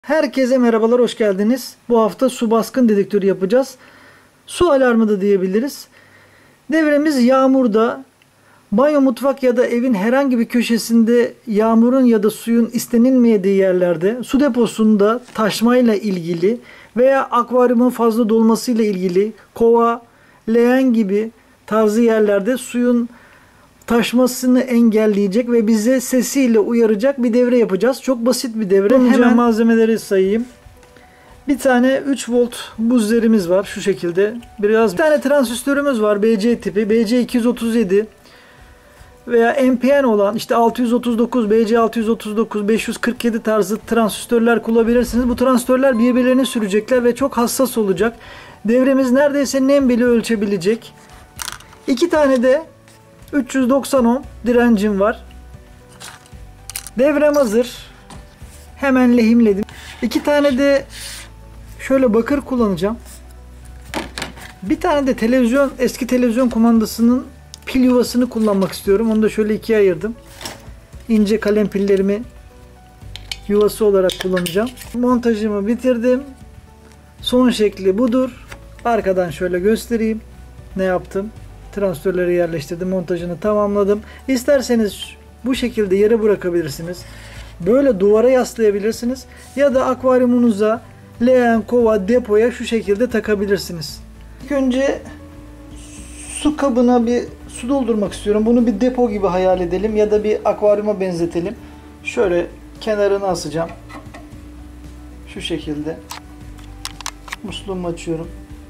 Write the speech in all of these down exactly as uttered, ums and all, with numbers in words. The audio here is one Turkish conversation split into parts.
Herkese merhabalar, hoş geldiniz. Bu hafta su baskın dedektörü yapacağız. Su alarmı da diyebiliriz. Devremiz yağmurda, banyo, mutfak ya da evin herhangi bir köşesinde yağmurun ya da suyun istenilmediği yerlerde, su deposunda taşmayla ilgili veya akvaryumun fazla dolmasıyla ilgili, kova, leğen gibi tarzı yerlerde suyun taşmasını engelleyecek ve bize sesiyle uyaracak bir devre yapacağız. Çok basit bir devre. Bunun hemen malzemeleri sayayım. Bir tane üç volt buzlerimiz var şu şekilde. Biraz bir tane transistörümüz var, B C tipi, B C iki yüz otuz yedi veya N P N olan işte altı yüz otuz dokuz, B C altı yüz otuz dokuz, beş yüz kırk yedi tarzı transistörler kullanabilirsiniz. Bu transistörler birbirlerini sürecekler ve çok hassas olacak. Devremiz neredeyse nem bile ölçebilecek. İki tane de üç yüz doksan ohm direncim var. Devrem hazır. Hemen lehimledim. İki tane de şöyle bakır kullanacağım. Bir tane de televizyon, eski televizyon kumandasının pil yuvasını kullanmak istiyorum. Onu da şöyle ikiye ayırdım. İnce kalem pillerimi yuvası olarak kullanacağım. Montajımı bitirdim. Son şekli budur. Arkadan şöyle göstereyim ne yaptım. Transistörleri yerleştirdim, montajını tamamladım. İsterseniz bu şekilde yere bırakabilirsiniz. Böyle duvara yaslayabilirsiniz. Ya da akvaryumunuza, leğen, kova, depoya şu şekilde takabilirsiniz. İlk önce su kabına bir su doldurmak istiyorum. Bunu bir depo gibi hayal edelim ya da bir akvaryuma benzetelim. Şöyle kenarını asacağım. Şu şekilde. Musluğumu açıyorum.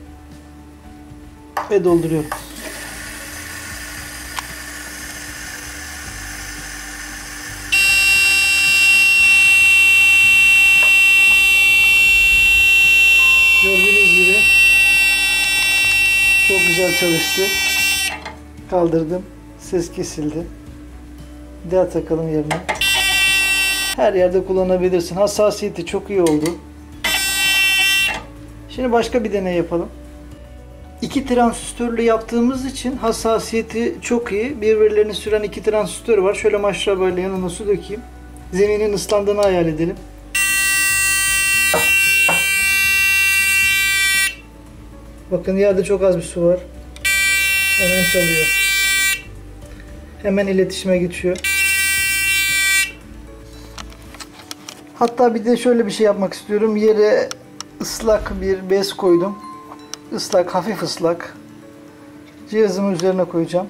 Ve dolduruyorum. Gördüğünüz gibi çok güzel çalıştı. Kaldırdım. Ses kesildi. Bir daha takalım yerine. Her yerde kullanabilirsin. Hassasiyeti çok iyi oldu. Şimdi başka bir deney yapalım. İki transistörlü yaptığımız için hassasiyeti çok iyi. Birbirlerini süren iki transistör var. Şöyle maşrabayla yanına su dökeyim. Zeminin ıslandığını hayal edelim. Bakın yerde çok az bir su var. Hemen çalıyor. Hemen iletişime geçiyor. Hatta bir de şöyle bir şey yapmak istiyorum. Yere ıslak bir bez koydum. Islak, hafif ıslak. Cihazımın üzerine koyacağım.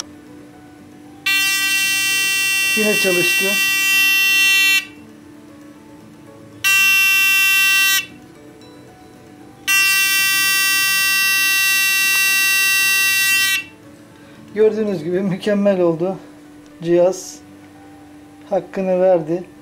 Yine çalıştı. Gördüğünüz gibi mükemmel oldu. Cihaz hakkını verdi.